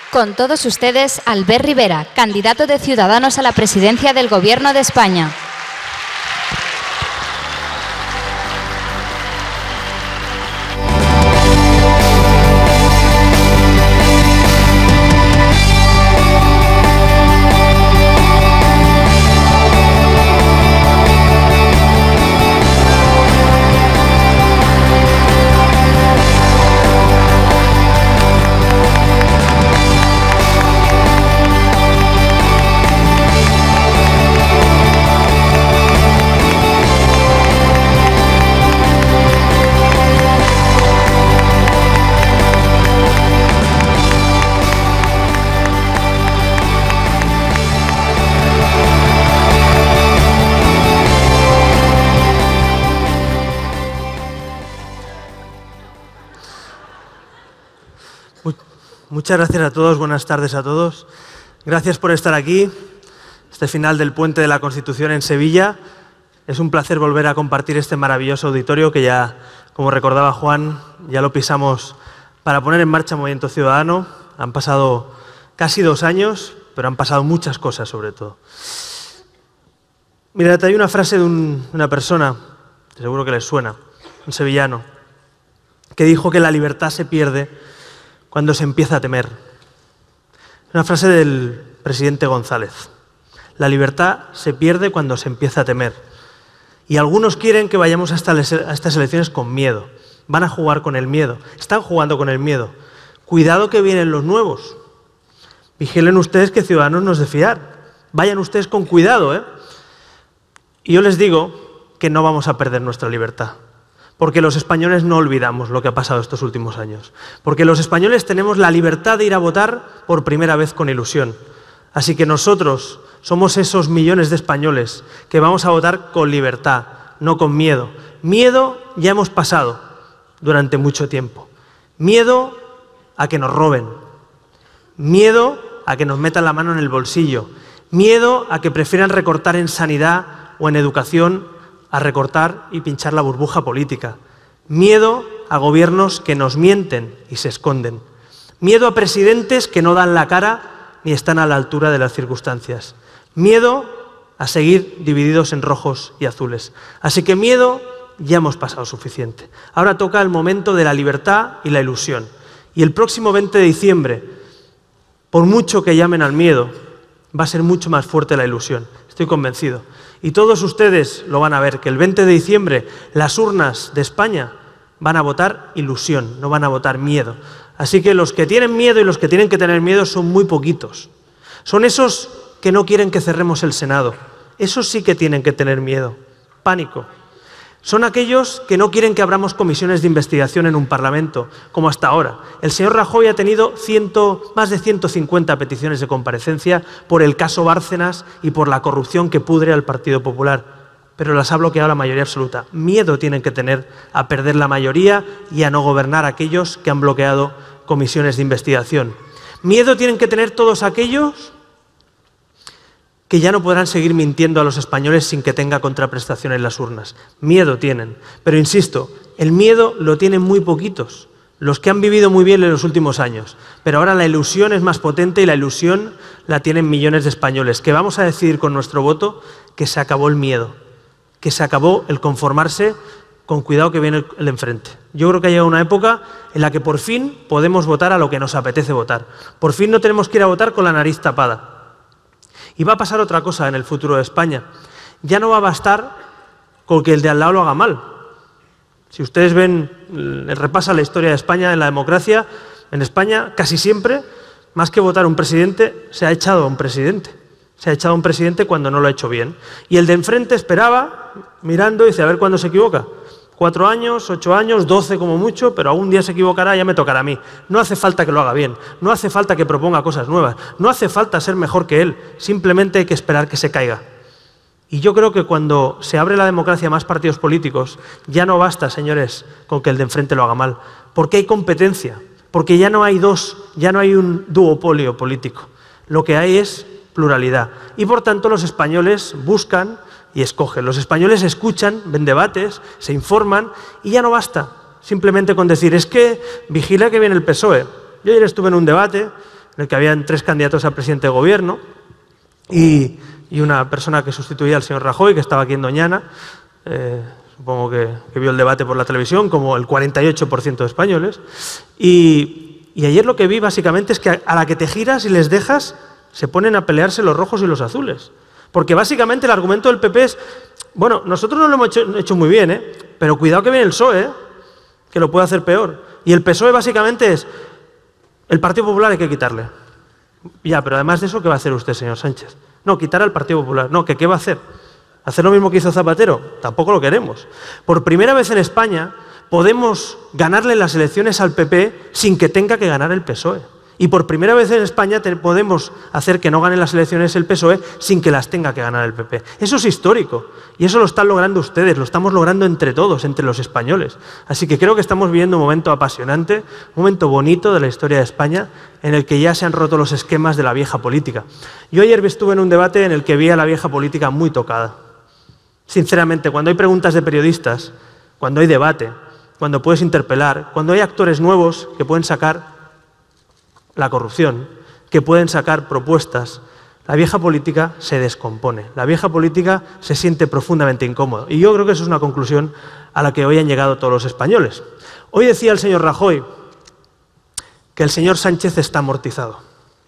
Con todos ustedes, Albert Rivera, candidato de Ciudadanos a la presidencia del Gobierno de España. Muchas gracias a todos, buenas tardes a todos. Gracias por estar aquí, este final del Puente de la Constitución en Sevilla. Es un placer volver a compartir este maravilloso auditorio que ya, como recordaba Juan, ya lo pisamos para poner en marcha Movimiento Ciudadano. Han pasado casi 2 años, pero han pasado muchas cosas sobre todo. Mirad, hay una frase de una persona, seguro que les suena, un sevillano, que dijo que la libertad se pierde cuando se empieza a temer. Una frase del presidente González. La libertad se pierde cuando se empieza a temer. Y algunos quieren que vayamos a estas elecciones con miedo. Van a jugar con el miedo. Están jugando con el miedo. Cuidado que vienen los nuevos. Vigilen ustedes que Ciudadanos no es de fiar. Vayan ustedes con cuidado, ¿eh? Y yo les digo que no vamos a perder nuestra libertad. Porque los españoles no olvidamos lo que ha pasado estos últimos años. Porque los españoles tenemos la libertad de ir a votar por primera vez con ilusión. Así que nosotros somos esos millones de españoles que vamos a votar con libertad, no con miedo. Miedo ya hemos pasado durante mucho tiempo. Miedo a que nos roben. Miedo a que nos metan la mano en el bolsillo. Miedo a que prefieran recortar en sanidad o en educación a recortar y pinchar la burbuja política. Miedo a gobiernos que nos mienten y se esconden. Miedo a presidentes que no dan la cara ni están a la altura de las circunstancias. Miedo a seguir divididos en rojos y azules. Así que miedo ya hemos pasado suficiente. Ahora toca el momento de la libertad y la ilusión. Y el próximo 20 de diciembre, por mucho que llamen al miedo, va a ser mucho más fuerte la ilusión. Estoy convencido. Y todos ustedes lo van a ver, que el 20 de diciembre las urnas de España van a votar ilusión, no van a votar miedo. Así que los que tienen miedo y los que tienen que tener miedo son muy poquitos. Son esos que no quieren que cerremos el Senado. Esos sí que tienen que tener miedo. Pánico. Son aquellos que no quieren que abramos comisiones de investigación en un Parlamento, como hasta ahora. El señor Rajoy ha tenido más de 150 peticiones de comparecencia por el caso Bárcenas y por la corrupción que pudre al Partido Popular, pero las ha bloqueado la mayoría absoluta. Miedo tienen que tener a perder la mayoría y a no gobernar aquellos que han bloqueado comisiones de investigación. Miedo tienen que tener todos aquellos que ya no podrán seguir mintiendo a los españoles sin que tenga contraprestación en las urnas. Miedo tienen. Pero insisto, el miedo lo tienen muy poquitos, los que han vivido muy bien en los últimos años. Pero ahora la ilusión es más potente y la ilusión la tienen millones de españoles, que vamos a decidir con nuestro voto que se acabó el miedo, que se acabó el conformarse con cuidado que viene el enfrente. Yo creo que ha llegado una época en la que por fin podemos votar a lo que nos apetece votar. Por fin no tenemos que ir a votar con la nariz tapada. Y va a pasar otra cosa en el futuro de España. Ya no va a bastar con que el de al lado lo haga mal. Si ustedes repasan la historia de España en la democracia, en España casi siempre, más que votar a un presidente, se ha echado a un presidente. Se ha echado a un presidente cuando no lo ha hecho bien. Y el de enfrente esperaba, mirando, y dice, a ver cuándo se equivoca. 4 años, 8 años, 12 como mucho, pero algún día se equivocará, ya me tocará a mí. No hace falta que lo haga bien, no hace falta que proponga cosas nuevas, no hace falta ser mejor que él, simplemente hay que esperar que se caiga. Y yo creo que cuando se abre la democracia a más partidos políticos, ya no basta, señores, con que el de enfrente lo haga mal, porque hay competencia, porque ya no hay un duopolio político. Lo que hay es pluralidad. Y por tanto los españoles buscan y escogen. Los españoles escuchan, ven debates, se informan y ya no basta simplemente con decir es que vigila que viene el PSOE. Yo ayer estuve en un debate en el que habían 3 candidatos a presidente de gobierno y una persona que sustituía al señor Rajoy, que estaba aquí en Doñana. Supongo que vio el debate por la televisión, como el 48% de españoles. Y ayer lo que vi básicamente es que a la que te giras y les dejas, se ponen a pelearse los rojos y los azules. Porque básicamente el argumento del PP es, bueno, nosotros no lo hemos hecho muy bien, pero cuidado que viene el PSOE, que lo puede hacer peor. Y el PSOE básicamente es, el Partido Popular hay que quitarle. Ya, pero además de eso, ¿qué va a hacer usted, señor Sánchez? No, quitar al Partido Popular. No, ¿qué va a hacer? ¿Hacer lo mismo que hizo Zapatero? Tampoco lo queremos. Por primera vez en España podemos ganarle las elecciones al PP sin que tenga que ganar el PSOE. Y por primera vez en España podemos hacer que no gane las elecciones el PSOE sin que las tenga que ganar el PP. Eso es histórico. Y eso lo están logrando ustedes, lo estamos logrando entre todos, entre los españoles. Así que creo que estamos viviendo un momento apasionante, un momento bonito de la historia de España, en el que ya se han roto los esquemas de la vieja política. Yo ayer estuve en un debate en el que vi a la vieja política muy tocada. Sinceramente, cuando hay preguntas de periodistas, cuando hay debate, cuando puedes interpelar, cuando hay actores nuevos que pueden sacar la corrupción, que pueden sacar propuestas, la vieja política se descompone. La vieja política se siente profundamente incómoda. Y yo creo que eso es una conclusión a la que hoy han llegado todos los españoles. Hoy decía el señor Rajoy que el señor Sánchez está amortizado.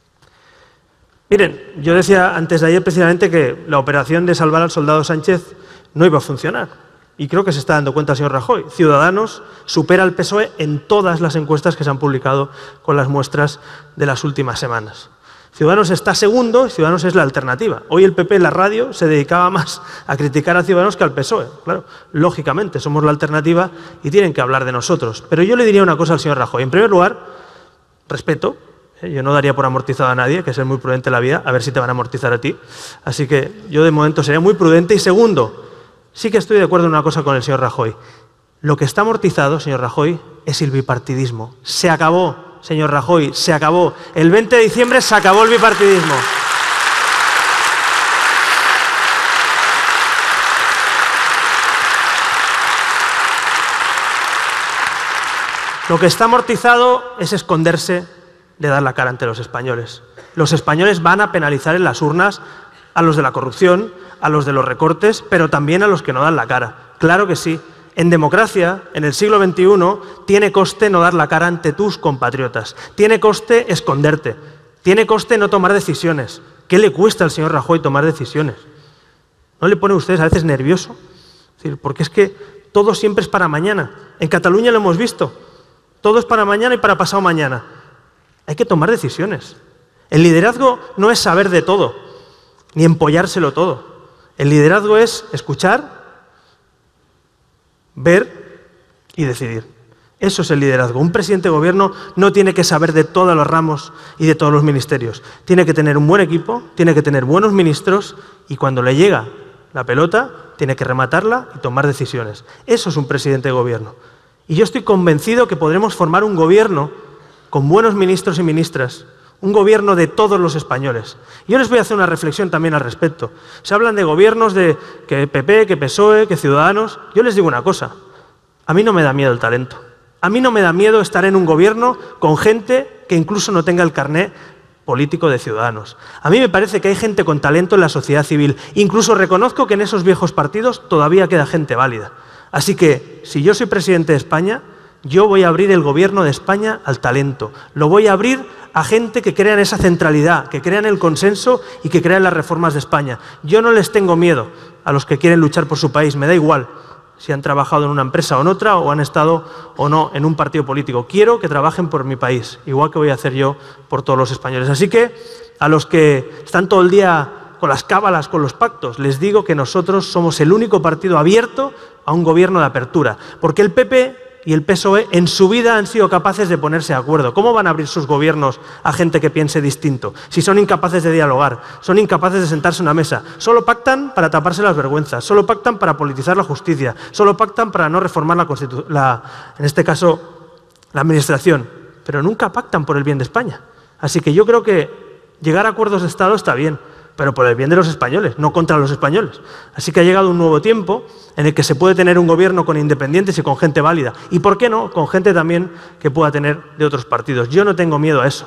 Miren, yo decía antes de ayer precisamente que la operación de salvar al soldado Sánchez no iba a funcionar. Y creo que se está dando cuenta el señor Rajoy. Ciudadanos supera al PSOE en todas las encuestas que se han publicado con las muestras de las últimas semanas. Ciudadanos está segundo y Ciudadanos es la alternativa. Hoy el PP en la radio se dedicaba más a criticar a Ciudadanos que al PSOE. Claro, lógicamente, somos la alternativa y tienen que hablar de nosotros. Pero yo le diría una cosa al señor Rajoy. En primer lugar, respeto. Yo no daría por amortizado a nadie, que es muy prudente en la vida, a ver si te van a amortizar a ti. Así que yo de momento sería muy prudente. Y segundo, sí que estoy de acuerdo en una cosa con el señor Rajoy. Lo que está amortizado, señor Rajoy, es el bipartidismo. Se acabó, señor Rajoy, se acabó. El 20 de diciembre se acabó el bipartidismo. Lo que está amortizado es esconderse de dar la cara ante los españoles. Los españoles van a penalizar en las urnas a los de la corrupción, a los de los recortes, pero también a los que no dan la cara. Claro que sí. En democracia, en el siglo XXI, tiene coste no dar la cara ante tus compatriotas. Tiene coste esconderte. Tiene coste no tomar decisiones. ¿Qué le cuesta al señor Rajoy tomar decisiones? ¿No le pone a ustedes a veces nervioso? Es decir, porque es que todo siempre es para mañana. En Cataluña lo hemos visto. Todo es para mañana y para pasado mañana. Hay que tomar decisiones. El liderazgo no es saber de todo, ni empollárselo todo. El liderazgo es escuchar, ver y decidir. Eso es el liderazgo. Un presidente de gobierno no tiene que saber de todos los ramos y de todos los ministerios. Tiene que tener un buen equipo, tiene que tener buenos ministros y cuando le llega la pelota, tiene que rematarla y tomar decisiones. Eso es un presidente de gobierno. Y yo estoy convencido que podremos formar un gobierno con buenos ministros y ministras, un gobierno de todos los españoles. Yo les voy a hacer una reflexión también al respecto. Se hablan de gobiernos de que PP, que PSOE, que Ciudadanos. Yo les digo una cosa, a mí no me da miedo el talento. A mí no me da miedo estar en un gobierno con gente que incluso no tenga el carné político de Ciudadanos. A mí me parece que hay gente con talento en la sociedad civil. Incluso reconozco que en esos viejos partidos todavía queda gente válida. Así que, si yo soy presidente de España, yo voy a abrir el gobierno de España al talento. Lo voy a abrir a gente que crea en esa centralidad, que crea en el consenso y que crea en las reformas de España. Yo no les tengo miedo a los que quieren luchar por su país. Me da igual si han trabajado en una empresa o en otra o han estado o no en un partido político. Quiero que trabajen por mi país, igual que voy a hacer yo por todos los españoles. Así que a los que están todo el día con las cábalas, con los pactos, les digo que nosotros somos el único partido abierto a un gobierno de apertura, porque el PP y el PSOE en su vida han sido capaces de ponerse de acuerdo. ¿Cómo van a abrir sus gobiernos a gente que piense distinto? Si son incapaces de dialogar, son incapaces de sentarse a una mesa. Solo pactan para taparse las vergüenzas, solo pactan para politizar la justicia, solo pactan para no reformar en este caso, la administración. Pero nunca pactan por el bien de España. Así que yo creo que llegar a acuerdos de Estado está bien, pero por el bien de los españoles, no contra los españoles. Así que ha llegado un nuevo tiempo en el que se puede tener un gobierno con independientes y con gente válida. Y, ¿por qué no?, con gente también que pueda tener de otros partidos. Yo no tengo miedo a eso,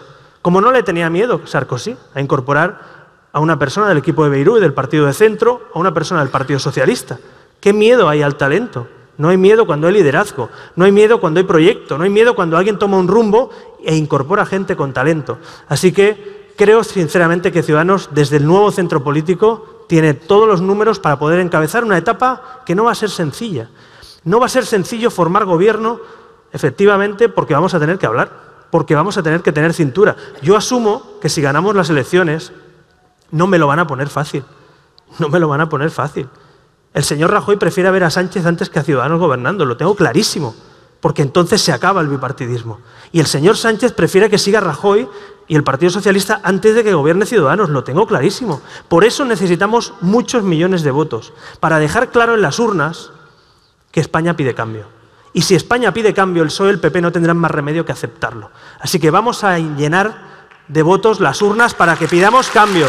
Como no le tenía miedo Sarkozy a incorporar a una persona del equipo de Beirut, del partido de centro, a una persona del Partido Socialista. ¿Qué miedo hay al talento? No hay miedo cuando hay liderazgo, no hay miedo cuando hay proyecto, no hay miedo cuando alguien toma un rumbo e incorpora gente con talento. Así que creo sinceramente que Ciudadanos, desde el nuevo centro político, tiene todos los números para poder encabezar una etapa que no va a ser sencilla. No va a ser sencillo formar gobierno, efectivamente, porque vamos a tener que hablar, porque vamos a tener que tener cintura. Yo asumo que si ganamos las elecciones, no me lo van a poner fácil. No me lo van a poner fácil. El señor Rajoy prefiere ver a Sánchez antes que a Ciudadanos gobernando, lo tengo clarísimo, porque entonces se acaba el bipartidismo. Y el señor Sánchez prefiere que siga Rajoy y el Partido Socialista antes de que gobierne Ciudadanos, lo tengo clarísimo. Por eso necesitamos muchos millones de votos, para dejar claro en las urnas que España pide cambio. Y si España pide cambio, el PSOE y el PP no tendrán más remedio que aceptarlo. Así que vamos a llenar de votos las urnas para que pidamos cambio.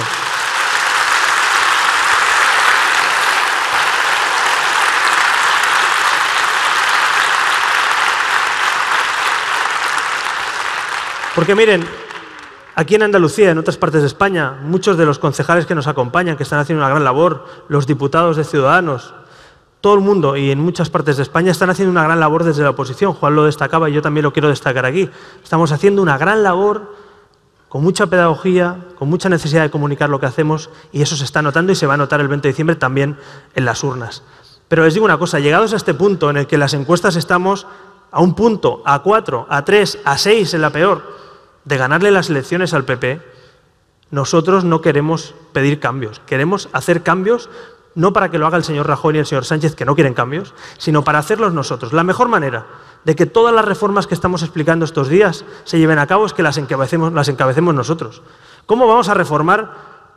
Porque miren, aquí en Andalucía, en otras partes de España, muchos de los concejales que nos acompañan, que están haciendo una gran labor, los diputados de Ciudadanos, todo el mundo y en muchas partes de España están haciendo una gran labor desde la oposición. Juan lo destacaba y yo también lo quiero destacar aquí. Estamos haciendo una gran labor con mucha pedagogía, con mucha necesidad de comunicar lo que hacemos y eso se está notando y se va a notar el 20 de diciembre también en las urnas. Pero les digo una cosa, llegados a este punto en el que las encuestas estamos a un punto, a 4, a 3, a 6 en la peor, de ganarle las elecciones al PP, nosotros no queremos pedir cambios. Queremos hacer cambios no para que lo haga el señor Rajoy ni el señor Sánchez, que no quieren cambios, sino para hacerlos nosotros. La mejor manera de que todas las reformas que estamos explicando estos días se lleven a cabo es que las encabecemos nosotros. ¿Cómo vamos a reformar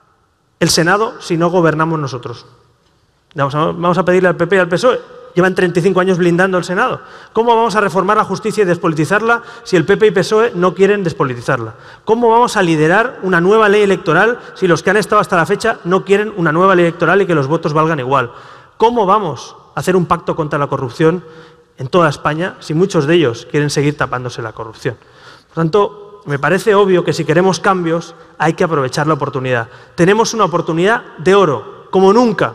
el Senado si no gobernamos nosotros? Vamos a pedirle al PP y al PSOE. Llevan 35 años blindando el Senado. ¿Cómo vamos a reformar la justicia y despolitizarla si el PP y PSOE no quieren despolitizarla? ¿Cómo vamos a liderar una nueva ley electoral si los que han estado hasta la fecha no quieren una nueva ley electoral y que los votos valgan igual? ¿Cómo vamos a hacer un pacto contra la corrupción en toda España si muchos de ellos quieren seguir tapándose la corrupción? Por tanto, me parece obvio que si queremos cambios hay que aprovechar la oportunidad. Tenemos una oportunidad de oro, como nunca.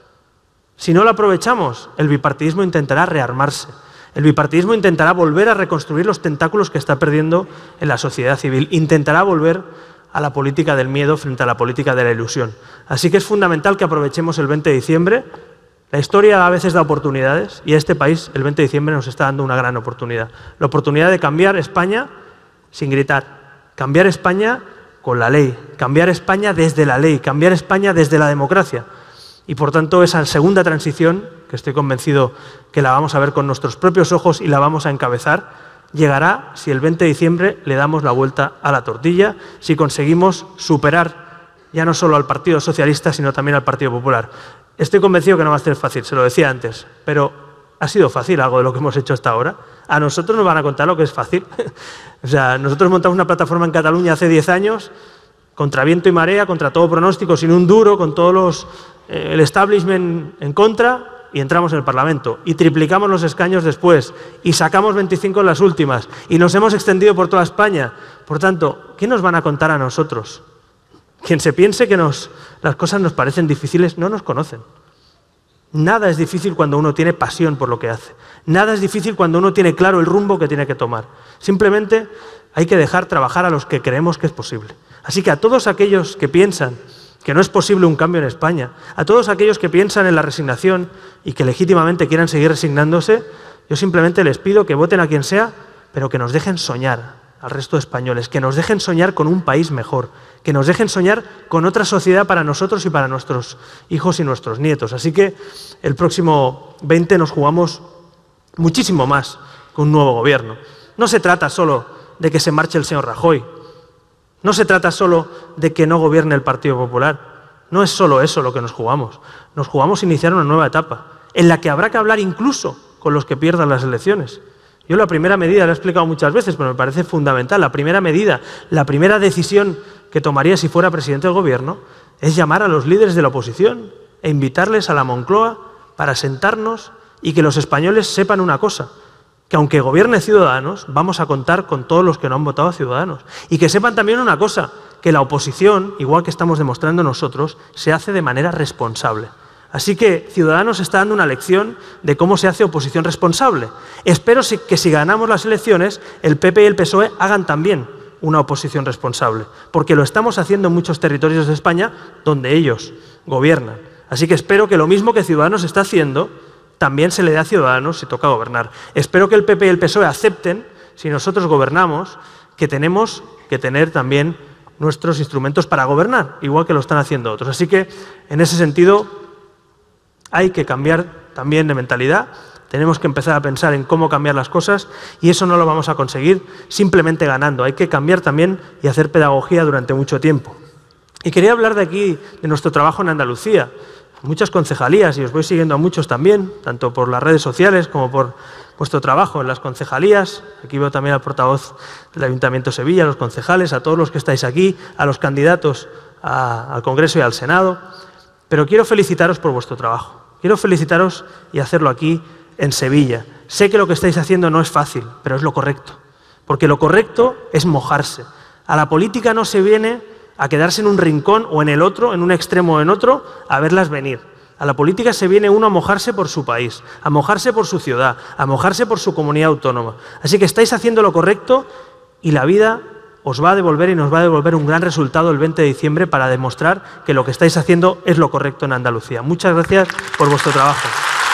Si no lo aprovechamos, el bipartidismo intentará rearmarse. El bipartidismo intentará volver a reconstruir los tentáculos que está perdiendo en la sociedad civil. Intentará volver a la política del miedo frente a la política de la ilusión. Así que es fundamental que aprovechemos el 20 de diciembre. La historia a veces da oportunidades y a este país el 20 de diciembre nos está dando una gran oportunidad. La oportunidad de cambiar España sin gritar. Cambiar España con la ley. Cambiar España desde la ley. Cambiar España desde la democracia. Y por tanto esa segunda transición, que estoy convencido que la vamos a ver con nuestros propios ojos y la vamos a encabezar, llegará si el 20 de diciembre le damos la vuelta a la tortilla, si conseguimos superar ya no solo al Partido Socialista, sino también al Partido Popular. Estoy convencido que no va a ser fácil, se lo decía antes, pero ha sido fácil algo de lo que hemos hecho hasta ahora. A nosotros nos van a contar lo que es fácil. O sea, nosotros montamos una plataforma en Cataluña hace 10 años, contra viento y marea, contra todo pronóstico, sin un duro, con todos el establishment en contra, y entramos en el Parlamento. Y triplicamos los escaños después, y sacamos 25 en las últimas, y nos hemos extendido por toda España. Por tanto, ¿qué nos van a contar a nosotros? Quien se piense que las cosas nos parecen difíciles, no nos conocen. Nada es difícil cuando uno tiene pasión por lo que hace. Nada es difícil cuando uno tiene claro el rumbo que tiene que tomar. Simplemente hay que dejar trabajar a los que creemos que es posible. Así que a todos aquellos que piensan que no es posible un cambio en España, a todos aquellos que piensan en la resignación y que legítimamente quieran seguir resignándose, yo simplemente les pido que voten a quien sea, pero que nos dejen soñar al resto de españoles, que nos dejen soñar con un país mejor, que nos dejen soñar con otra sociedad para nosotros y para nuestros hijos y nuestros nietos. Así que el próximo 20 nos jugamos muchísimo más con un nuevo gobierno. No se trata solo de que se marche el señor Rajoy, no se trata solo de que no gobierne el Partido Popular, no es solo eso lo que nos jugamos iniciar una nueva etapa, en la que habrá que hablar incluso con los que pierdan las elecciones. Yo la primera medida, la he explicado muchas veces, pero me parece fundamental, la primera medida, la primera decisión que tomaría si fuera presidente del gobierno es llamar a los líderes de la oposición e invitarles a la Moncloa para sentarnos y que los españoles sepan una cosa, que aunque gobierne Ciudadanos, vamos a contar con todos los que no han votado a Ciudadanos. Y que sepan también una cosa, que la oposición, igual que estamos demostrando nosotros, se hace de manera responsable. Así que Ciudadanos está dando una lección de cómo se hace oposición responsable. Espero que si ganamos las elecciones, el PP y el PSOE hagan también una oposición responsable, porque lo estamos haciendo en muchos territorios de España donde ellos gobiernan. Así que espero que lo mismo que Ciudadanos está haciendo, también se le dé a Ciudadanos si toca gobernar. Espero que el PP y el PSOE acepten, si nosotros gobernamos, que tenemos que tener también nuestros instrumentos para gobernar, igual que lo están haciendo otros. Así que, en ese sentido, hay que cambiar también de mentalidad. Tenemos que empezar a pensar en cómo cambiar las cosas y eso no lo vamos a conseguir simplemente ganando. Hay que cambiar también y hacer pedagogía durante mucho tiempo. Y quería hablar de aquí, de nuestro trabajo en Andalucía. Muchas concejalías, y os voy siguiendo a muchos también, tanto por las redes sociales como por vuestro trabajo en las concejalías. Aquí veo también al portavoz del Ayuntamiento de Sevilla, a los concejales, a todos los que estáis aquí, a los candidatos al Congreso y al Senado. Pero quiero felicitaros por vuestro trabajo. Quiero felicitaros y hacerlo aquí en Sevilla. Sé que lo que estáis haciendo no es fácil, pero es lo correcto. Porque lo correcto es mojarse. A la política no se viene a quedarse en un rincón o en el otro, en un extremo o en otro, a verlas venir. A la política se viene uno a mojarse por su país, a mojarse por su ciudad, a mojarse por su comunidad autónoma. Así que estáis haciendo lo correcto y la vida os va a devolver y nos va a devolver un gran resultado el 20 de diciembre para demostrar que lo que estáis haciendo es lo correcto en Andalucía. Muchas gracias por vuestro trabajo.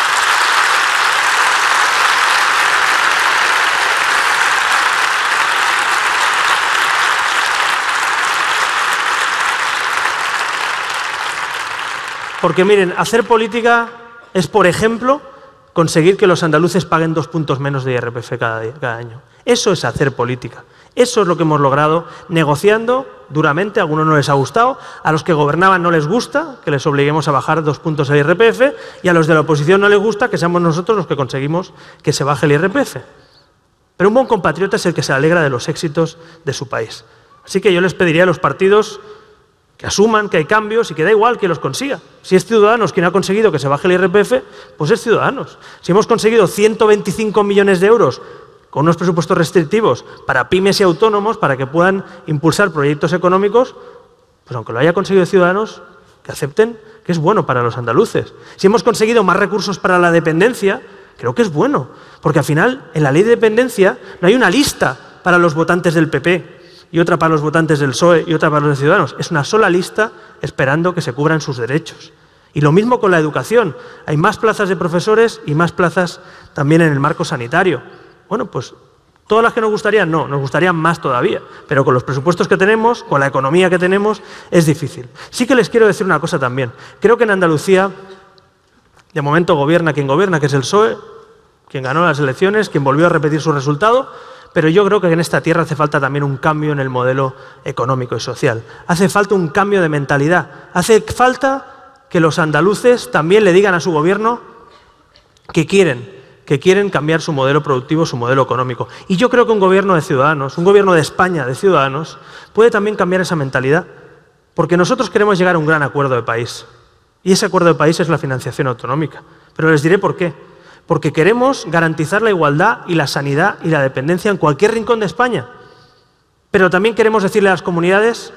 Porque miren, hacer política es, por ejemplo, conseguir que los andaluces paguen 2 puntos menos de IRPF cada año. Eso es hacer política. Eso es lo que hemos logrado negociando duramente. A algunos no les ha gustado, a los que gobernaban no les gusta que les obliguemos a bajar 2 puntos el IRPF y a los de la oposición no les gusta que seamos nosotros los que conseguimos que se baje el IRPF. Pero un buen compatriota es el que se alegra de los éxitos de su país. Así que yo les pediría a los partidos que asuman que hay cambios y que da igual que los consiga. Si es Ciudadanos quien ha conseguido que se baje el IRPF, pues es Ciudadanos. Si hemos conseguido 125 millones de euros con unos presupuestos restrictivos para pymes y autónomos, para que puedan impulsar proyectos económicos, pues aunque lo haya conseguido Ciudadanos, que acepten que es bueno para los andaluces. Si hemos conseguido más recursos para la dependencia, creo que es bueno, porque al final en la ley de dependencia no hay una lista para los votantes del PP, y otra para los votantes del PSOE y otra para los de Ciudadanos. Es una sola lista esperando que se cubran sus derechos. Y lo mismo con la educación. Hay más plazas de profesores y más plazas también en el marco sanitario. Bueno, pues todas las que nos gustarían, no, nos gustarían más todavía. Pero con los presupuestos que tenemos, con la economía que tenemos, es difícil. Sí que les quiero decir una cosa también. Creo que en Andalucía, de momento gobierna, que es el PSOE, quien ganó las elecciones, quien volvió a repetir su resultado. Pero yo creo que en esta tierra hace falta también un cambio en el modelo económico y social. Hace falta un cambio de mentalidad. Hace falta que los andaluces también le digan a su gobierno que quieren cambiar su modelo productivo, su modelo económico. Y yo creo que un gobierno de Ciudadanos, un gobierno de España de Ciudadanos, puede también cambiar esa mentalidad. Porque nosotros queremos llegar a un gran acuerdo de país. Y ese acuerdo de país es la financiación autonómica. Pero les diré por qué. Porque queremos garantizar la igualdad y la sanidad y la dependencia en cualquier rincón de España. Pero también queremos decirle a las comunidades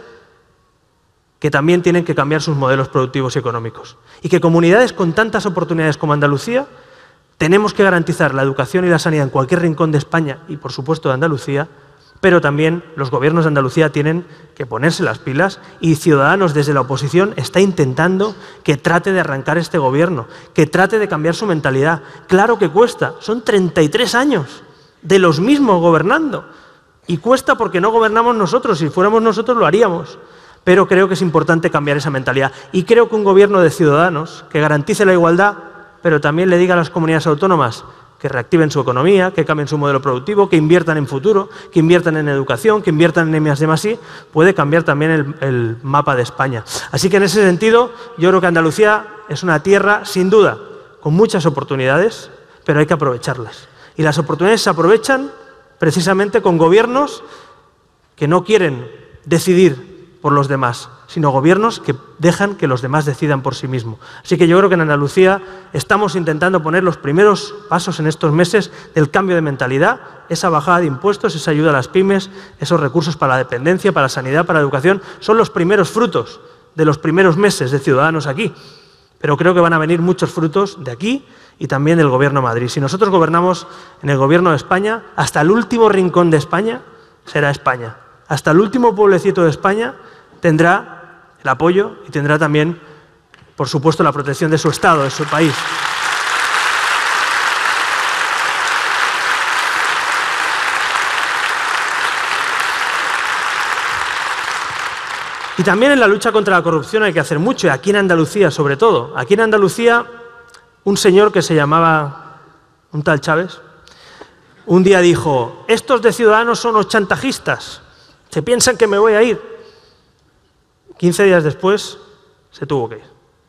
que también tienen que cambiar sus modelos productivos y económicos. Y que comunidades con tantas oportunidades como Andalucía, tenemos que garantizar la educación y la sanidad en cualquier rincón de España y, por supuesto, de Andalucía, pero también los gobiernos de Andalucía tienen que ponerse las pilas y Ciudadanos desde la oposición está intentando que trate de arrancar este gobierno, que trate de cambiar su mentalidad. Claro que cuesta, son 33 años de los mismos gobernando y cuesta porque no gobernamos nosotros, si fuéramos nosotros lo haríamos. Pero creo que es importante cambiar esa mentalidad y creo que un gobierno de Ciudadanos que garantice la igualdad, pero también le diga a las comunidades autónomas que reactiven su economía, que cambien su modelo productivo, que inviertan en futuro, que inviertan en educación, que inviertan en I+D+I, puede cambiar también el mapa de España. Así que en ese sentido, yo creo que Andalucía es una tierra, sin duda, con muchas oportunidades, pero hay que aprovecharlas. Y las oportunidades se aprovechan precisamente con gobiernos que no quieren decidir por los demás, sino gobiernos que dejan que los demás decidan por sí mismos. Así que yo creo que en Andalucía estamos intentando poner los primeros pasos en estos meses del cambio de mentalidad, esa bajada de impuestos, esa ayuda a las pymes, esos recursos para la dependencia, para la sanidad, para la educación, son los primeros frutos de los primeros meses de Ciudadanos aquí. Pero creo que van a venir muchos frutos de aquí y también del Gobierno de Madrid. Si nosotros gobernamos en el Gobierno de España, hasta el último rincón de España será España. Hasta el último pueblecito de España tendrá el apoyo y tendrá también, por supuesto, la protección de su Estado, de su país. Y también en la lucha contra la corrupción hay que hacer mucho, y aquí en Andalucía sobre todo. Aquí en Andalucía, un señor que se llamaba, un tal Chávez, un día dijo: estos de Ciudadanos son los chantajistas, se piensan que me voy a ir. 15 días después se tuvo que ir.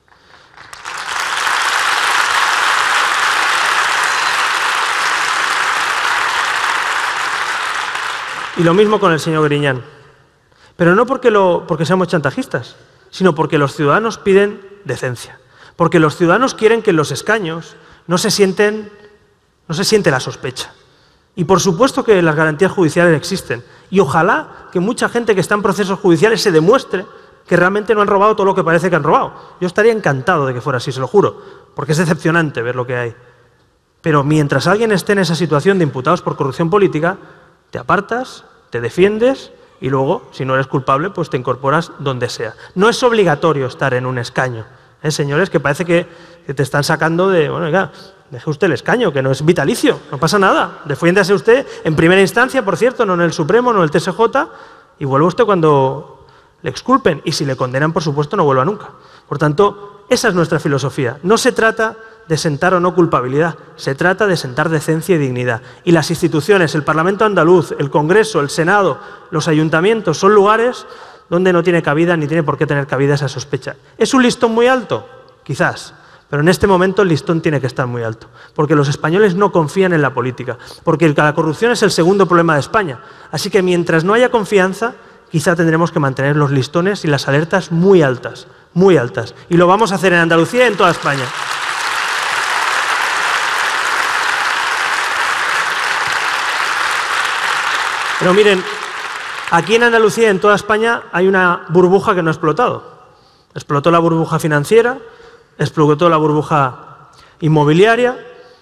Y lo mismo con el señor Griñán. Pero no porque seamos chantajistas, sino porque los ciudadanos piden decencia. Porque los ciudadanos quieren que en los escaños no se siente la sospecha. Y por supuesto que las garantías judiciales existen. Y ojalá que mucha gente que está en procesos judiciales se demuestre que realmente no han robado todo lo que parece que han robado. Yo estaría encantado de que fuera así, se lo juro, porque es decepcionante ver lo que hay. Pero mientras alguien esté en esa situación de imputados por corrupción política, te apartas, te defiendes y luego, si no eres culpable, pues te incorporas donde sea. No es obligatorio estar en un escaño, señores, que parece que te están sacando de... Bueno, oiga, deje usted el escaño, que no es vitalicio, no pasa nada. Defiéndase usted en primera instancia, por cierto, no en el Supremo, no en el TSJ, y vuelva usted cuando le exculpen. Y si le condenan, por supuesto, no vuelva nunca. Por tanto, esa es nuestra filosofía. No se trata de sentar o no culpabilidad, se trata de sentar decencia y dignidad. Y las instituciones, el Parlamento andaluz, el Congreso, el Senado, los ayuntamientos, son lugares donde no tiene cabida ni tiene por qué tener cabida esa sospecha. ¿Es un listón muy alto? Quizás. Pero en este momento el listón tiene que estar muy alto, porque los españoles no confían en la política, porque la corrupción es el segundo problema de España. Así que mientras no haya confianza, quizá tendremos que mantener los listones y las alertas muy altas, muy altas. Y lo vamos a hacer en Andalucía y en toda España. Pero miren, aquí en Andalucía y en toda España hay una burbuja que no ha explotado. Explotó la burbuja financiera, explotó la burbuja inmobiliaria,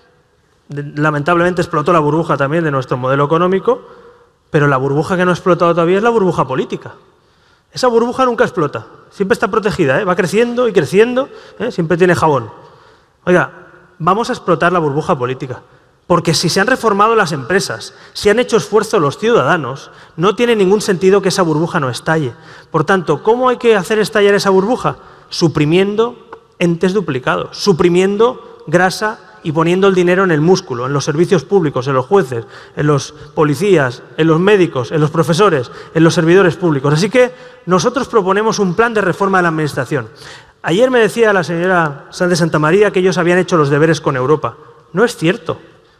lamentablemente explotó la burbuja también de nuestro modelo económico, pero la burbuja que no ha explotado todavía es la burbuja política. Esa burbuja nunca explota, siempre está protegida, va creciendo y creciendo, siempre tiene jabón. Oiga, vamos a explotar la burbuja política, porque si se han reformado las empresas, si han hecho esfuerzo los ciudadanos, no tiene ningún sentido que esa burbuja no estalle. Por tanto, ¿cómo hay que hacer estallar esa burbuja? Suprimiendo entes duplicados, suprimiendo grasa y poniendo el dinero en el músculo, en los servicios públicos, en los jueces, en los policías, en los médicos, en los profesores, en los servidores públicos. Así que nosotros proponemos un plan de reforma de la Administración. Ayer me decía la señora Sanz de Santamaría que ellos habían hecho los deberes con Europa. No es cierto,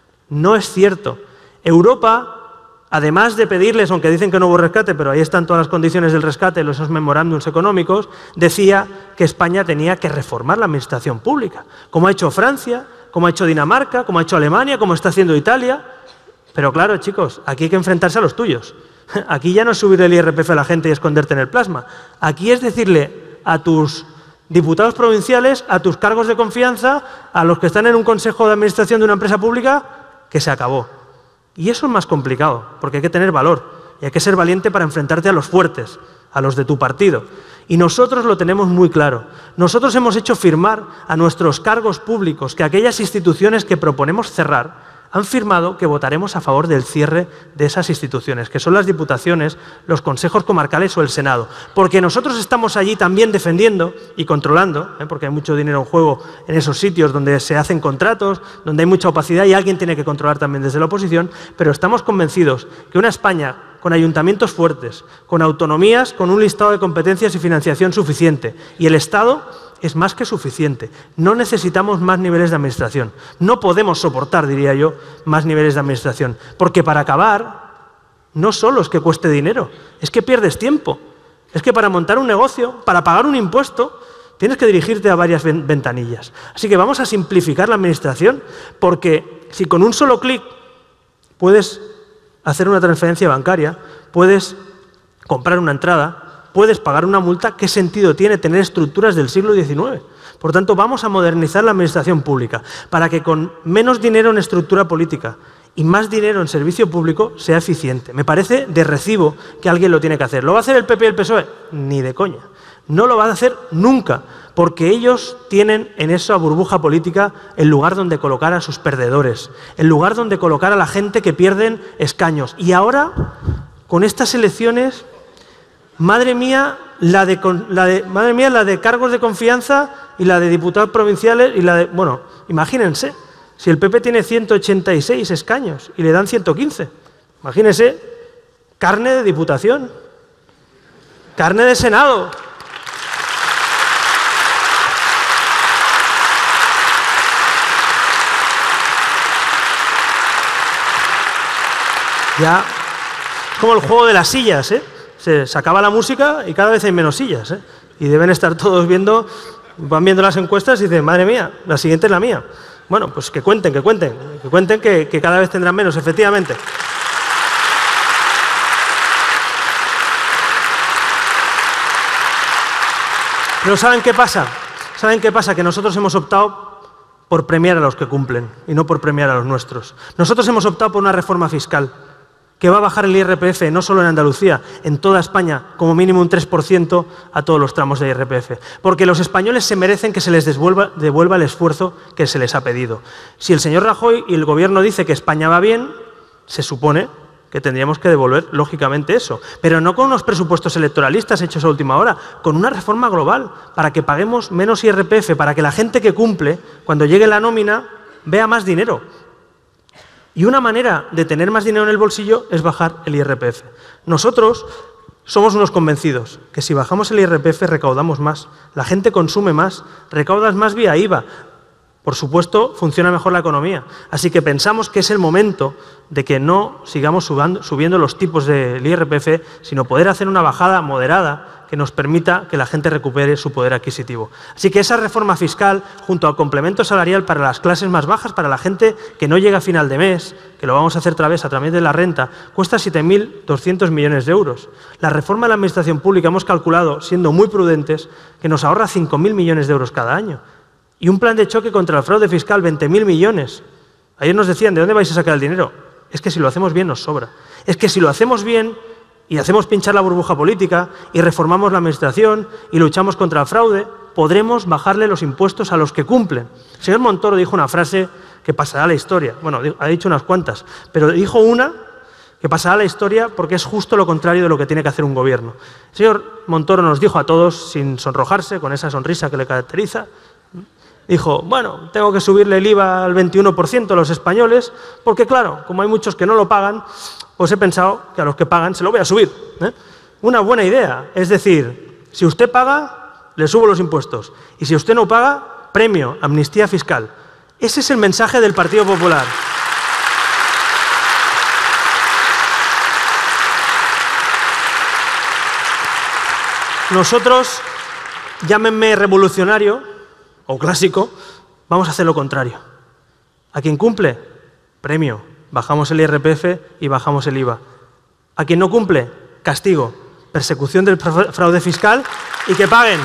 no es cierto. Europa, además de pedirles, aunque dicen que no hubo rescate, pero ahí están todas las condiciones del rescate, esos memorándums económicos, decía que España tenía que reformar la administración pública, como ha hecho Francia, como ha hecho Dinamarca, como ha hecho Alemania, como está haciendo Italia. Pero claro, chicos, aquí hay que enfrentarse a los tuyos. Aquí ya no es subir el IRPF a la gente y esconderte en el plasma. Aquí es decirle a tus diputados provinciales, a tus cargos de confianza, a los que están en un consejo de administración de una empresa pública, que se acabó. Y eso es más complicado, porque hay que tener valor y hay que ser valiente para enfrentarte a los fuertes, a los de tu partido. Y nosotros lo tenemos muy claro. Nosotros hemos hecho firmar a nuestros cargos públicos que aquellas instituciones que proponemos cerrar han firmado que votaremos a favor del cierre de esas instituciones, que son las diputaciones, los consejos comarcales o el Senado. Porque nosotros estamos allí también defendiendo y controlando, porque hay mucho dinero en juego en esos sitios donde se hacen contratos, donde hay mucha opacidad y alguien tiene que controlar también desde la oposición, pero estamos convencidos que una España con ayuntamientos fuertes, con autonomías, con un listado de competencias y financiación suficiente, y el Estado es más que suficiente. No necesitamos más niveles de administración. No podemos soportar, diría yo, más niveles de administración. Porque para acabar, no solo es que cueste dinero, es que pierdes tiempo. Es que para montar un negocio, para pagar un impuesto, tienes que dirigirte a varias ventanillas. Así que vamos a simplificar la administración, porque si con un solo clic puedes hacer una transferencia bancaria, puedes comprar una entrada, puedes pagar una multa, ¿qué sentido tiene tener estructuras del siglo XIX? Por tanto, vamos a modernizar la administración pública para que con menos dinero en estructura política y más dinero en servicio público sea eficiente. Me parece de recibo que alguien lo tiene que hacer. ¿Lo va a hacer el PP y el PSOE? Ni de coña. No lo van a hacer nunca, porque ellos tienen en esa burbuja política el lugar donde colocar a sus perdedores, el lugar donde colocar a la gente que pierden escaños. Y ahora, con estas elecciones, madre mía, la de cargos de confianza y la de diputados provinciales y la de... Bueno, imagínense, si el PP tiene 186 escaños y le dan 115, imagínense, carne de diputación, carne de Senado. Ya, como el juego de las sillas, ¿eh? Se acaba la música y cada vez hay menos sillas, ¿eh? Y deben estar todos viendo, van viendo las encuestas y dicen, madre mía, la siguiente es la mía. Bueno, pues que cuenten que cada vez tendrán menos, efectivamente. Pero ¿saben qué pasa? ¿Saben qué pasa? Que nosotros hemos optado por premiar a los que cumplen y no por premiar a los nuestros. Nosotros hemos optado por una reforma fiscal que va a bajar el IRPF no solo en Andalucía, en toda España, como mínimo un 3% a todos los tramos de IRPF. Porque los españoles se merecen que se les devuelva el esfuerzo que se les ha pedido. Si el señor Rajoy y el Gobierno dice que España va bien, se supone que tendríamos que devolver, lógicamente, eso. Pero no con unos presupuestos electoralistas hechos a última hora, con una reforma global, para que paguemos menos IRPF, para que la gente que cumple, cuando llegue la nómina, vea más dinero. Y una manera de tener más dinero en el bolsillo es bajar el IRPF. Nosotros somos unos convencidos que si bajamos el IRPF recaudamos más, la gente consume más, recaudas más vía IVA. Por supuesto, funciona mejor la economía. Así que pensamos que es el momento de que no sigamos subiendo los tipos del IRPF, sino poder hacer una bajada moderada que nos permita que la gente recupere su poder adquisitivo. Así que esa reforma fiscal, junto al complemento salarial para las clases más bajas, para la gente que no llega a final de mes, que lo vamos a hacer a través de la renta, cuesta 7.200 millones de euros. La reforma de la administración pública hemos calculado, siendo muy prudentes, que nos ahorra 5.000 millones de euros cada año. Y un plan de choque contra el fraude fiscal, 20.000 millones. Ayer nos decían, ¿de dónde vais a sacar el dinero? Es que si lo hacemos bien nos sobra. Es que si lo hacemos bien y hacemos pinchar la burbuja política y reformamos la administración y luchamos contra el fraude, podremos bajarle los impuestos a los que cumplen. El señor Montoro dijo una frase que pasará a la historia. Bueno, ha dicho unas cuantas, pero dijo una que pasará a la historia porque es justo lo contrario de lo que tiene que hacer un gobierno. El señor Montoro nos dijo a todos, sin sonrojarse, con esa sonrisa que le caracteriza, dijo, bueno, tengo que subirle el IVA al 21% a los españoles, porque claro, como hay muchos que no lo pagan, pues he pensado que a los que pagan se lo voy a subir. Una buena idea, es decir, si usted paga, le subo los impuestos, y si usted no paga, premio, amnistía fiscal. Ese es el mensaje del Partido Popular. Nosotros, llámenme revolucionario o clásico, vamos a hacer lo contrario. A quien cumple, premio, bajamos el IRPF y bajamos el IVA. A quien no cumple, castigo, persecución del fraude fiscal y que paguen.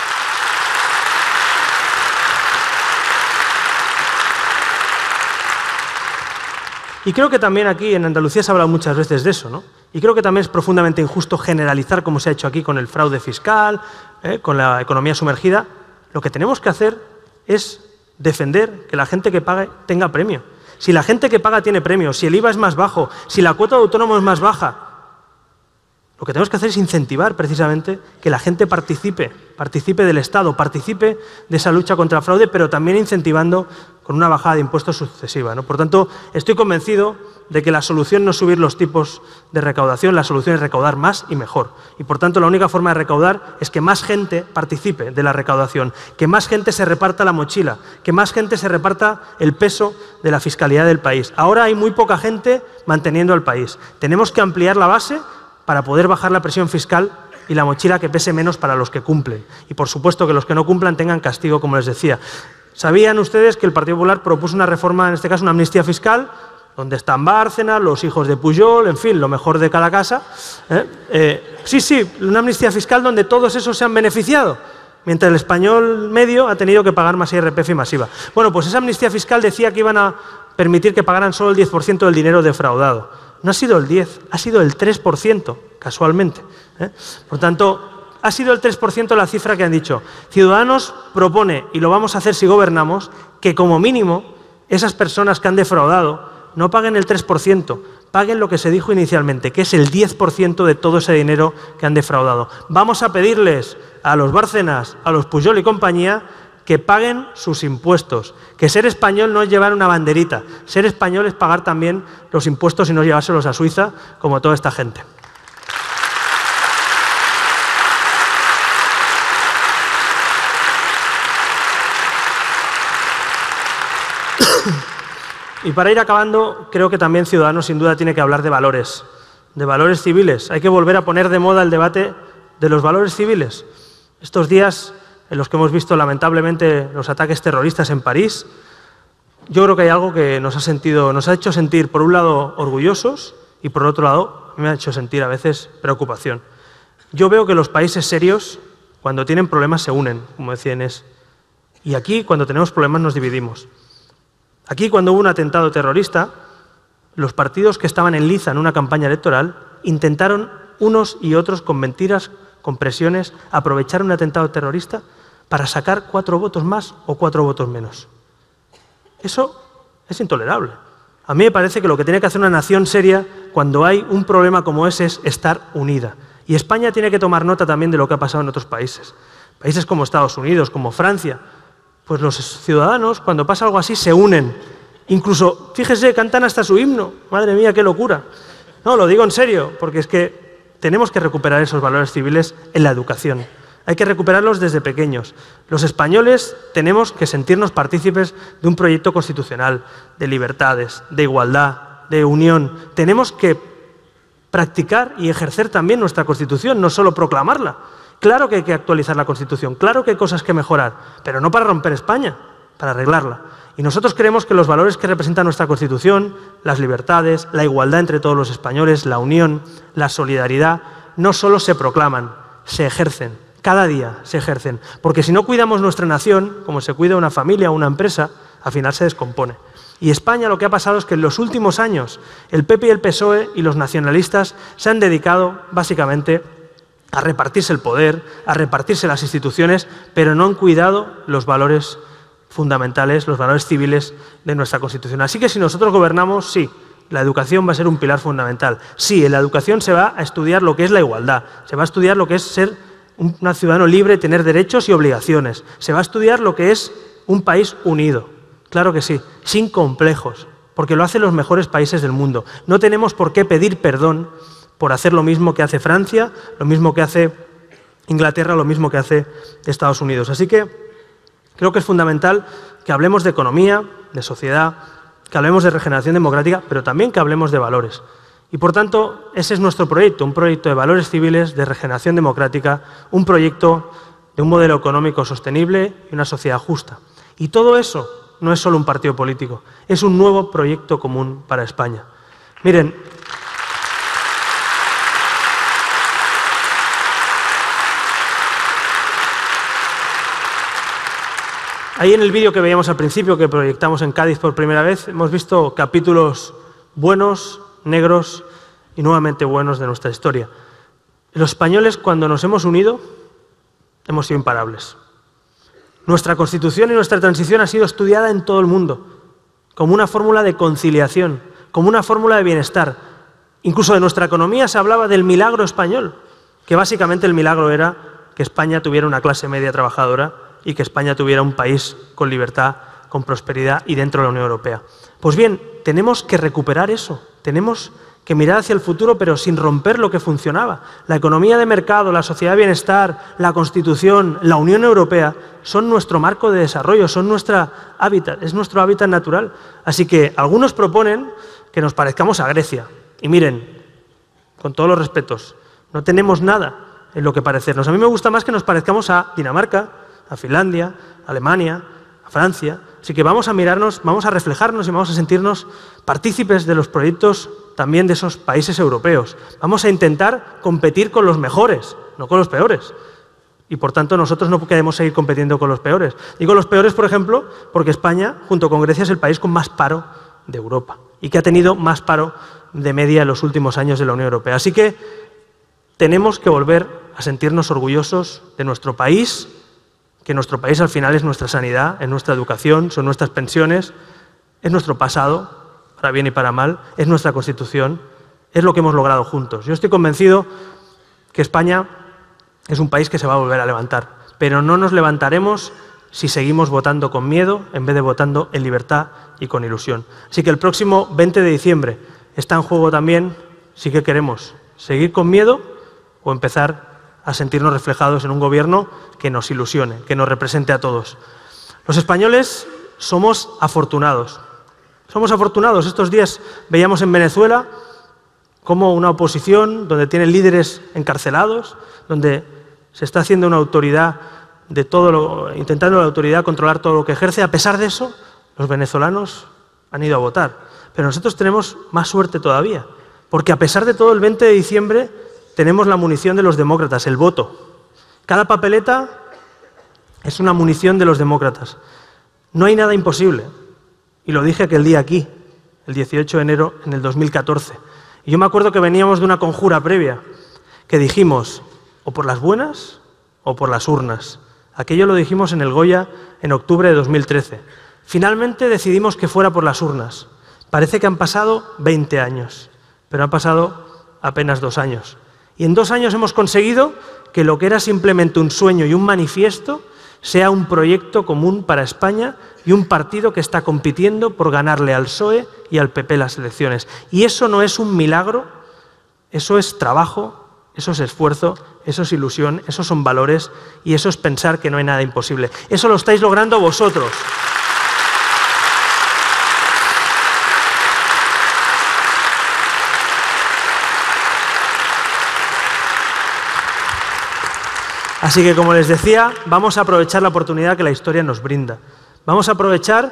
Y creo que también aquí en Andalucía se ha hablado muchas veces de eso, ¿no? Y creo que también es profundamente injusto generalizar, como se ha hecho aquí con el fraude fiscal, con la economía sumergida. Lo que tenemos que hacer es defender que la gente que pague tenga premio. Si la gente que paga tiene premio, si el IVA es más bajo, si la cuota de autónomo es más baja, lo que tenemos que hacer es incentivar precisamente que la gente participe del Estado, participe de esa lucha contra el fraude, pero también incentivando con una bajada de impuestos sucesiva, ¿no? Por tanto, estoy convencido de que la solución no es subir los tipos de recaudación, la solución es recaudar más y mejor. Y por tanto, la única forma de recaudar es que más gente participe de la recaudación, que más gente se reparta la mochila, que más gente se reparta el peso de la fiscalidad del país. Ahora hay muy poca gente manteniendo al país. Tenemos que ampliar la base para poder bajar la presión fiscal y la mochila que pese menos para los que cumplen. Y por supuesto que los que no cumplan tengan castigo, como les decía. ¿Sabían ustedes que el Partido Popular propuso una reforma, en este caso una amnistía fiscal, donde están Bárcenas, los hijos de Pujol, en fin, lo mejor de cada casa? Sí, una amnistía fiscal donde todos esos se han beneficiado, mientras el español medio ha tenido que pagar más IRPF y más IVA. Bueno, pues esa amnistía fiscal decía que iban a permitir que pagaran solo el 10% del dinero defraudado. No ha sido el 10, ha sido el 3%, casualmente. Por tanto, ha sido el 3% la cifra que han dicho. Ciudadanos propone, y lo vamos a hacer si gobernamos, que como mínimo esas personas que han defraudado no paguen el 3%, paguen lo que se dijo inicialmente, que es el 10% de todo ese dinero que han defraudado. Vamos a pedirles a los Bárcenas, a los Pujol y compañía, que paguen sus impuestos. Que ser español no es llevar una banderita, ser español es pagar también los impuestos y no llevárselos a Suiza, como toda esta gente. Y para ir acabando, creo que también Ciudadanos sin duda tiene que hablar de valores civiles. Hay que volver a poner de moda el debate de los valores civiles. Estos días en los que hemos visto lamentablemente los ataques terroristas en París, yo creo que hay algo que nos ha hecho sentir por un lado orgullosos y por otro lado me ha hecho sentir a veces preocupación. Yo veo que los países serios, cuando tienen problemas, se unen, como decía Inés. Y aquí, cuando tenemos problemas, nos dividimos. Aquí, cuando hubo un atentado terrorista, los partidos que estaban en liza en una campaña electoral intentaron unos y otros con mentiras, con presiones, aprovechar un atentado terrorista para sacar 4 votos más o 4 votos menos. Eso es intolerable. A mí me parece que lo que tiene que hacer una nación seria cuando hay un problema como ese es estar unida. Y España tiene que tomar nota también de lo que ha pasado en otros países. Países como Estados Unidos, como Francia. Pues los ciudadanos, cuando pasa algo así, se unen. Incluso, fíjese, cantan hasta su himno. Madre mía, qué locura. No, lo digo en serio, porque es que tenemos que recuperar esos valores civiles en la educación. Hay que recuperarlos desde pequeños. Los españoles tenemos que sentirnos partícipes de un proyecto constitucional, de libertades, de igualdad, de unión. Tenemos que practicar y ejercer también nuestra Constitución, no solo proclamarla. Claro que hay que actualizar la Constitución, claro que hay cosas que mejorar, pero no para romper España, para arreglarla. Y nosotros creemos que los valores que representa nuestra Constitución, las libertades, la igualdad entre todos los españoles, la unión, la solidaridad, no solo se proclaman, se ejercen. Cada día se ejercen. Porque si no cuidamos nuestra nación, como se cuida una familia o una empresa, al final se descompone. Y España lo que ha pasado es que en los últimos años el PP y el PSOE y los nacionalistas se han dedicado básicamente a repartirse el poder, a repartirse las instituciones, pero no han cuidado los valores fundamentales, los valores civiles de nuestra Constitución. Así que si nosotros gobernamos, sí, la educación va a ser un pilar fundamental. Sí, en la educación se va a estudiar lo que es la igualdad, se va a estudiar lo que es ser un ciudadano libre, tener derechos y obligaciones, se va a estudiar lo que es un país unido. Claro que sí, sin complejos, porque lo hacen los mejores países del mundo. No tenemos por qué pedir perdón por hacer lo mismo que hace Francia, lo mismo que hace Inglaterra, lo mismo que hace Estados Unidos. Así que creo que es fundamental que hablemos de economía, de sociedad, que hablemos de regeneración democrática, pero también que hablemos de valores. Y por tanto, ese es nuestro proyecto, un proyecto de valores civiles, de regeneración democrática, un proyecto de un modelo económico sostenible y una sociedad justa. Y todo eso no es solo un partido político, es un nuevo proyecto común para España. Miren, ahí en el vídeo que veíamos al principio, que proyectamos en Cádiz por primera vez, hemos visto capítulos buenos, negros y nuevamente buenos de nuestra historia. Los españoles, cuando nos hemos unido, hemos sido imparables. Nuestra Constitución y nuestra transición ha sido estudiada en todo el mundo, como una fórmula de conciliación, como una fórmula de bienestar. Incluso de nuestra economía se hablaba del milagro español, que básicamente el milagro era que España tuviera una clase media trabajadora y que España tuviera un país con libertad, con prosperidad y dentro de la Unión Europea. Pues bien, tenemos que recuperar eso, tenemos que mirar hacia el futuro, pero sin romper lo que funcionaba. La economía de mercado, la sociedad de bienestar, la Constitución, la Unión Europea son nuestro marco de desarrollo, son nuestro hábitat, es nuestro hábitat natural. Así que algunos proponen que nos parezcamos a Grecia. Y miren, con todos los respetos, no tenemos nada en lo que parecernos. A mí me gusta más que nos parezcamos a Dinamarca, a Finlandia, a Alemania, a Francia. Así que vamos a mirarnos, vamos a reflejarnos y vamos a sentirnos partícipes de los proyectos también de esos países europeos. Vamos a intentar competir con los mejores, no con los peores. Y por tanto nosotros no queremos seguir compitiendo con los peores. Digo los peores, por ejemplo, porque España, junto con Grecia, es el país con más paro de Europa y que ha tenido más paro de media en los últimos años de la Unión Europea. Así que tenemos que volver a sentirnos orgullosos de nuestro país, que nuestro país al final es nuestra sanidad, es nuestra educación, son nuestras pensiones, es nuestro pasado, para bien y para mal, es nuestra Constitución, es lo que hemos logrado juntos. Yo estoy convencido que España es un país que se va a volver a levantar, pero no nos levantaremos si seguimos votando con miedo en vez de votando en libertad y con ilusión. Así que el próximo 20 de diciembre está en juego también si qué queremos, seguir con miedo o empezar a sentirnos reflejados en un gobierno que nos ilusione, que nos represente a todos. Los españoles somos afortunados. Somos afortunados. Estos días veíamos en Venezuela como una oposición donde tienen líderes encarcelados, donde se está haciendo una autoridad de todo intentando la autoridad controlar todo lo que ejerce. A pesar de eso, los venezolanos han ido a votar. Pero nosotros tenemos más suerte todavía, porque a pesar de todo, el 20 de diciembre tenemos la munición de los demócratas, el voto. Cada papeleta es una munición de los demócratas. No hay nada imposible. Y lo dije aquel día aquí, el 18 de enero en el 2014. Y yo me acuerdo que veníamos de una conjura previa, que dijimos, o por las buenas o por las urnas. Aquello lo dijimos en el Goya en octubre de 2013. Finalmente decidimos que fuera por las urnas. Parece que han pasado 20 años, pero han pasado apenas 2 años. Y en 2 años hemos conseguido que lo que era simplemente un sueño y un manifiesto sea un proyecto común para España y un partido que está compitiendo por ganarle al PSOE y al PP las elecciones. Y eso no es un milagro, eso es trabajo, eso es esfuerzo, eso es ilusión, esos son valores y eso es pensar que no hay nada imposible. Eso lo estáis logrando vosotros. Así que, como les decía, vamos a aprovechar la oportunidad que la historia nos brinda. Vamos a aprovechar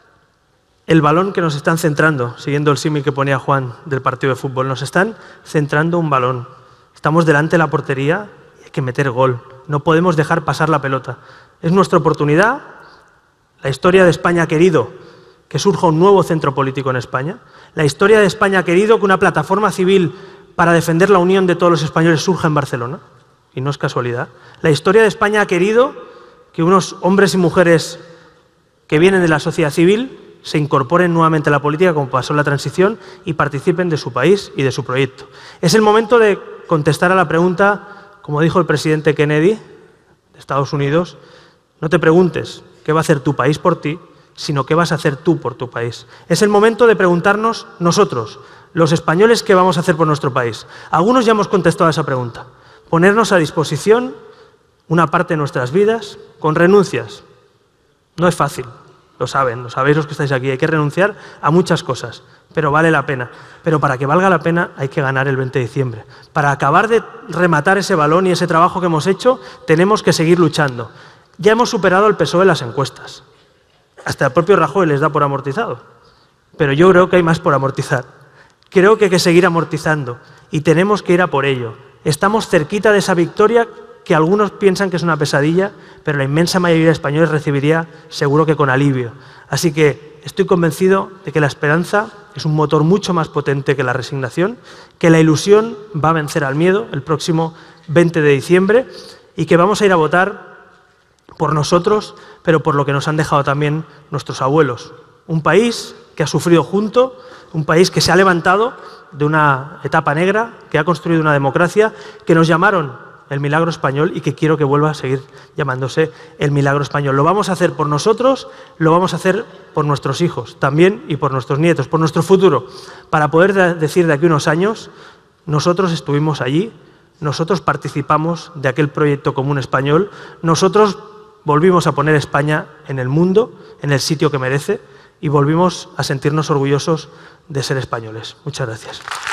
el balón que nos están centrando, siguiendo el símil que ponía Juan del partido de fútbol. Nos están centrando un balón. Estamos delante de la portería y hay que meter gol. No podemos dejar pasar la pelota. Es nuestra oportunidad. La historia de España ha querido que surja un nuevo centro político en España. La historia de España ha querido que una plataforma civil para defender la unión de todos los españoles surja en Barcelona. Y no es casualidad. La historia de España ha querido que unos hombres y mujeres que vienen de la sociedad civil se incorporen nuevamente a la política, como pasó en la transición, y participen de su país y de su proyecto. Es el momento de contestar a la pregunta, como dijo el presidente Kennedy de Estados Unidos, no te preguntes qué va a hacer tu país por ti, sino qué vas a hacer tú por tu país. Es el momento de preguntarnos nosotros, los españoles, qué vamos a hacer por nuestro país. Algunos ya hemos contestado a esa pregunta. Ponernos a disposición una parte de nuestras vidas con renuncias. No es fácil, lo saben, lo sabéis los que estáis aquí. Hay que renunciar a muchas cosas, pero vale la pena. Pero para que valga la pena hay que ganar el 20 de diciembre. Para acabar de rematar ese balón y ese trabajo que hemos hecho, tenemos que seguir luchando. Ya hemos superado al PSOE en las encuestas. Hasta el propio Rajoy les da por amortizado. Pero yo creo que hay más por amortizar. Creo que hay que seguir amortizando y tenemos que ir a por ello. Estamos cerquita de esa victoria que algunos piensan que es una pesadilla, pero la inmensa mayoría de españoles recibiría seguro que con alivio. Así que estoy convencido de que la esperanza es un motor mucho más potente que la resignación, que la ilusión va a vencer al miedo el próximo 20 de diciembre y que vamos a ir a votar por nosotros, pero por lo que nos han dejado también nuestros abuelos. Un país que ha sufrido junto, un país que se ha levantado de una etapa negra, que ha construido una democracia, que nos llamaron el milagro español y que quiero que vuelva a seguir llamándose el milagro español. Lo vamos a hacer por nosotros, lo vamos a hacer por nuestros hijos también y por nuestros nietos, por nuestro futuro, para poder decir de aquí unos años, nosotros estuvimos allí, nosotros participamos de aquel proyecto común español, nosotros volvimos a poner España en el mundo, en el sitio que merece, y volvimos a sentirnos orgullosos de ser españoles. Muchas gracias.